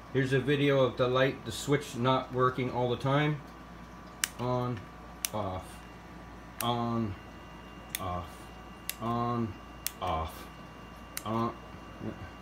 Here's a video of the light, the switch not working all the time. On, off, on, off, on, off, on.